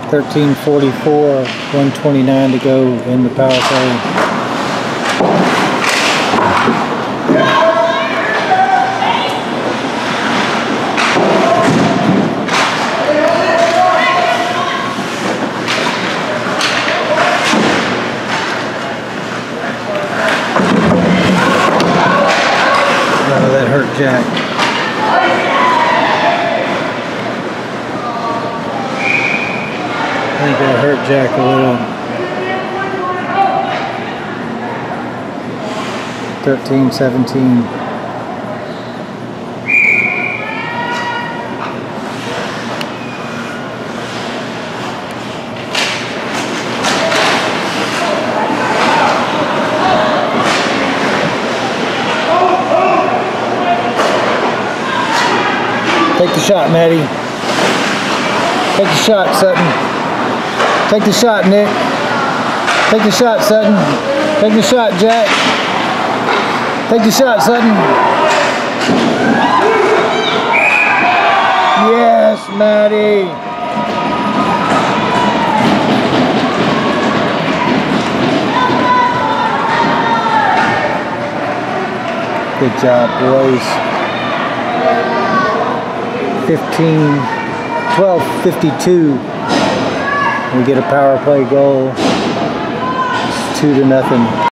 13:44, 1:29 to go in the power play. Oh, that hurt Jack. I think that hurt Jack a little. 13-17. Take the shot, Maddie. Take the shot, Sutton. Take the shot, Nick. Take the shot, Sutton. Take the shot, Jack. Take the shot, Sutton. Yes, Maddie. Good job, boys. 12:52. We get a power play goal. It's 2-0.